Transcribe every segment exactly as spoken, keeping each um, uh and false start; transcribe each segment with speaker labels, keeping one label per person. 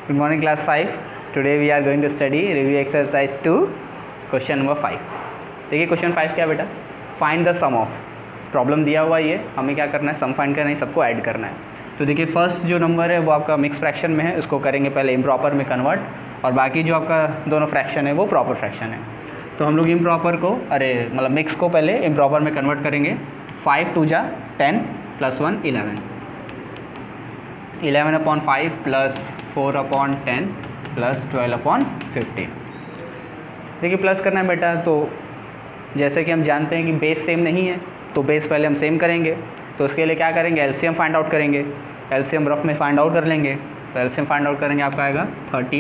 Speaker 1: Good morning, class five. Today we are going to study review exercise two, question number five. देखिए question five क्या बेटा, find the sum of. Problem दिया हुआ ये, हमें क्या करना है, सम फाइंड करना है, सबको ऐड करना है. तो देखिए फर्स्ट जो नंबर है वो आपका मिक्स फ्रैक्शन में है, उसको करेंगे पहले इम्प्रॉपर में कन्वर्ट, और बाकी जो आपका दोनों फ्रैक्शन है वो प्रॉपर फ्रैक्शन है. तो हम लोग इम्प्रॉपर को, अरे मतलब मिक्स को पहले इम्प्रॉपर में कन्वर्ट करेंगे. फाइव टू जा ten plus one eleven, eleven upon five plus four upon ten plus twelve upon fifteen. देखिए प्लस करना है बेटा, तो जैसे कि हम जानते हैं कि बेस सेम नहीं है, तो बेस पहले हम सेम करेंगे. तो उसके लिए क्या करेंगे, एलसीएम फाइंड आउट करेंगे. एलसीएम रफ में फाइंड आउट कर लेंगे. तो एलसीएम फाइंड आउट करेंगे, आपका आएगा थर्टी.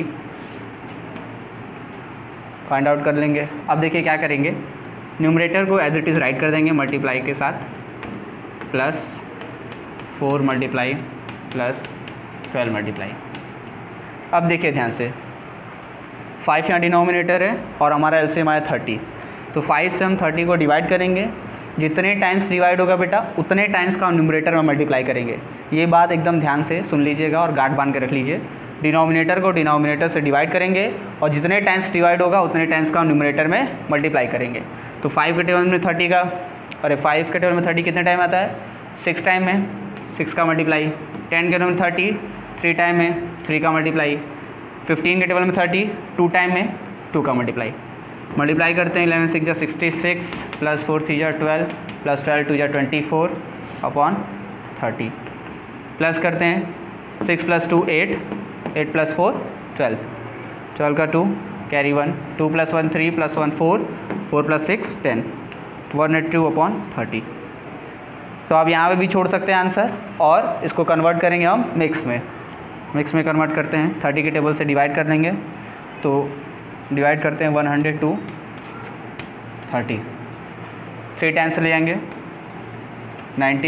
Speaker 1: फाइंड आउट कर लेंगे. अब देखिए क्या करेंगे, न्यूमरेटर को एज इट इज़ राइट कर देंगे मल्टीप्लाई के साथ, plus four multiply plus twelve multiply. अब देखिए ध्यान से, फाइव यहाँ डिनोमिनेटर है और हमारा एलसीएम आया थर्टी. तो फाइव से हम थर्टी को डिवाइड करेंगे, जितने टाइम्स डिवाइड होगा बेटा उतने टाइम्स का हम न्यूमरेटर में मल्टीप्लाई करेंगे. ये बात एकदम ध्यान से सुन लीजिएगा और गांठ बांध के रख लीजिए. डिनोमिनेटर को डिनोमिनेटर से डिवाइड करेंगे और जितने टाइम्स डिवाइड होगा उतने टाइम्स का हम न्यूमरेटर में मल्टीप्लाई करेंगे. तो फाइव के टेबल में थर्टी का, अरे फाइव के टेबल में थर्टी कितने टाइम आता है, सिक्स टाइम में, सिक्स का मल्टीप्लाई. टेन के टेबल में थर्टी थ्री टाइम में, थ्री का मल्टीप्लाई. फिफ्टीन के टेबल में थर्टी टू टाइम में, टू का मल्टीप्लाई. मल्टीप्लाई करते हैं, इलेवन सिक्स जा sixty six plus four three जा ट्वेल्व प्लस ट्वेल्व टू जा twenty four upon thirty. Plus करते हैं, six plus two eight, eight plus four twelve, twelve का two carry one, to plus one three plus one four, four plus six ten, one eight two upon thirty. तो आप यहाँ पे भी छोड़ सकते हैं आंसर, और इसको कन्वर्ट करेंगे हम मिक्स में. मिक्स में कन्वर्ट करते हैं, थर्टी के टेबल से डिवाइड कर लेंगे. तो डिवाइड करते हैं one hundred two thirty, three times ले जाएंगे, ninety,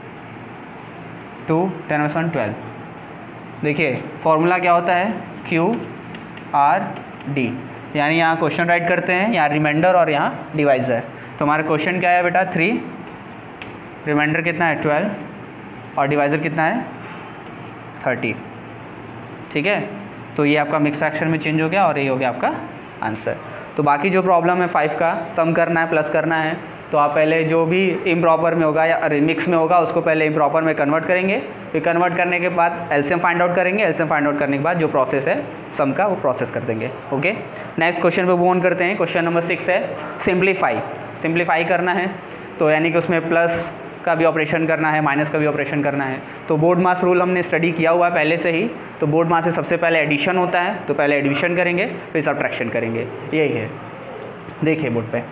Speaker 1: two ten plus one twelve. देखिए फॉर्मूला क्या होता है, क्यू आर डी, यानी यहाँ क्वेश्चन राइट करते हैं, यहाँ रिमाइंडर और यहाँ डिवाइजर. तो हमारा क्वेश्चन क्या है बेटा, थ्री, रिमाइंडर कितना है ट्वेल्व और डिवाइज़र कितना है थर्टी. ठीक है, तो ये आपका मिक्स फ्रैक्शन में चेंज हो गया और ये हो गया आपका आंसर. तो बाकी जो प्रॉब्लम है फाइव का, सम करना है प्लस करना है, तो आप पहले जो भी इम्प्रॉपर में होगा या मिक्स में होगा उसको पहले इम्प्रॉपर में कन्वर्ट करेंगे. फिर कन्वर्ट करने के बाद एलसीएम फाइंड आउट करेंगे. एलसीएम फाइंड आउट करने के बाद जो प्रोसेस है सम का वो प्रोसेस कर देंगे. ओके, नेक्स्ट क्वेश्चन पे मूव ऑन करते हैं. क्वेश्चन नंबर सिक्स है सिंप्लीफाई. सिंप्लीफाई करना है, तो यानी कि उसमें प्लस का भी ऑपरेशन करना है, माइनस का भी ऑपरेशन करना है. तो बोर्ड मास रूल हमने स्टडी किया हुआ है पहले से ही. तो बोर्ड मास से सबसे पहले एडिशन होता है, तो पहले एडिशन करेंगे फिर सब्ट्रैक्शन करेंगे. यही है, देखिए बोर्ड पे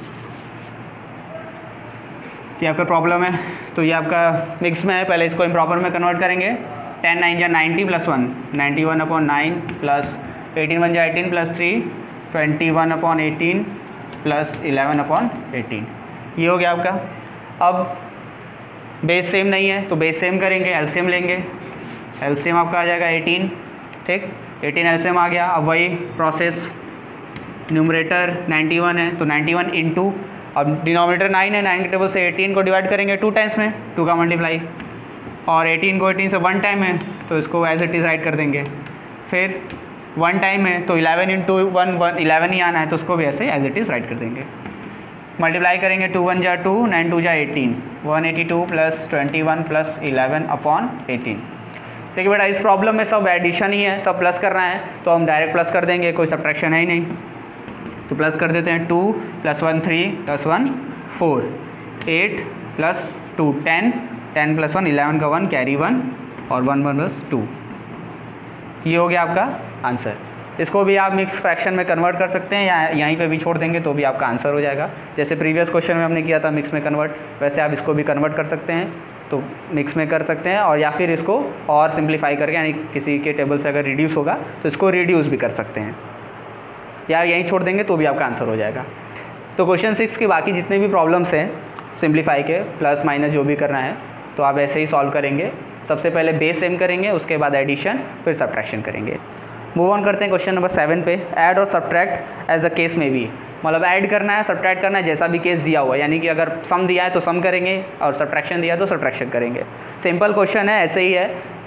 Speaker 1: ये आपका प्रॉब्लम है. तो ये आपका मिक्स में है, पहले इसको इम्प्रॉपर में कन्वर्ट करेंगे. टेन नाइन जा ninety plus one, ninety one upon nine plus eighteen one जा eighteen plus three, twenty one upon eighteen plus eleven upon eighteen. ये हो गया आपका. अब बेस सेम नहीं है तो बेस सेम करेंगे, एलसीएम लेंगे. एलसीएम आपका आ जाएगा एटीन. ठीक, एटीन एलसीएम आ गया. अब वही प्रोसेस, न्यूमरेटर नाइन्टी वन है तो नाइन्टी वन इंटू, अब डिनोमिनेटर नाइन है, नाइन के टेबल से एटीन को डिवाइड करेंगे टू टाइम्स में, टू का मल्टीप्लाई, और एटीन को एटीन से वन टाइम है तो इसको एज इट इज़ राइट कर देंगे. फिर वन टाइम है तो eleven into one one eleven ही आना है, तो उसको भी ऐसे एज इट इज़ राइट कर देंगे. मल्टीप्लाई करेंगे, टू वन जा टू, नाइन टू जा eighteen, one eighty two plus twenty one plus eleven upon eighteen. देखिए बेटा इस प्रॉब्लम में सब एडिशन ही है, सब प्लस करना है, तो हम डायरेक्ट प्लस कर देंगे, कोई सब्ट्रैक्शन है ही नहीं. तो प्लस कर देते हैं, two plus one three plus one four, eight plus two ten, ten plus one eleven का वन कैरी वन, और वन वन प्लस टू. ये हो गया आपका आंसर. इसको भी आप मिक्स फ्रैक्शन में कन्वर्ट कर सकते हैं या यहीं पे भी छोड़ देंगे तो भी आपका आंसर हो जाएगा. जैसे प्रीवियस क्वेश्चन में हमने किया था मिक्स में कन्वर्ट, वैसे आप इसको भी कन्वर्ट कर सकते हैं. तो मिक्स में कर सकते हैं, और या फिर इसको और सिंप्लीफाई करके, यानी किसी के टेबल से अगर रिड्यूस होगा तो इसको रिड्यूस भी कर सकते हैं, या यहीं छोड़ देंगे तो भी आपका आंसर हो जाएगा. तो क्वेश्चन सिक्स की बाकी जितने भी प्रॉब्लम्स हैं सिंप्लीफाई के, प्लस माइनस जो भी करना है, तो आप ऐसे ही सॉल्व करेंगे. सबसे पहले बेस सेम करेंगे, उसके बाद एडिशन, फिर सब्ट्रैक्शन करेंगे. मूव ऑन करते हैं क्वेश्चन नंबर सेवन पे. ऐड और subtract as the case may be. मतलब ऐड करना है, सब्ट्रैक्ट करना है, जैसा भी केस दिया हुआ है. यानी कि अगर सम दिया है तो सम करेंगे और सब्ट्रैक्शन दिया है तो सब्ट्रैक्शन करेंगे. सिंपल क्वेश्चन है, ऐसे ही है.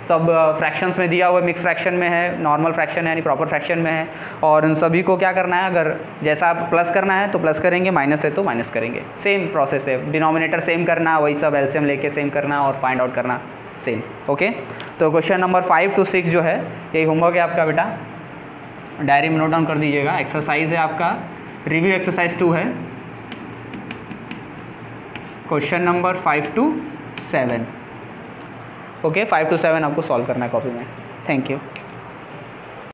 Speaker 1: सब फ्रैक्शंस में दिया हुआ मिक्स फ्रैक्शन में है, नॉर्मल फ्रैक्शन है यानी प्रॉपर फ्रैक्शन में है, और उन सभी को क्या करना है, अगर जैसा आप प्लस करना है तो प्लस करेंगे, माइनस है तो माइनस करेंगे, सेम प्रोसेस है, डिनोमिनेटर सेम करना, वही सब एलसीएम लेके सेम करना और फाइंड आउट करना सेम। ओके, तो question number five two six जो है यही होमवर्क है आपका बेटा, डायरी में नोट डाउन कर दीजिएगा। एक्सरसाइज है आपका, रिव्यू एक्सरसाइज टू है, question number five two seven. Okay, five two seven आपको सॉल्व करना है कॉपी में। Thank you.